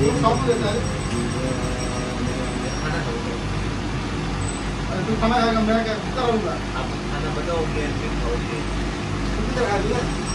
Shop में देता है। खाना खाओगे? अरे तू खाना खाएगा, मैं क्या कितना रहूँगा? आप खाना बताओगे, फिर खाओगे। कितना खा लिया?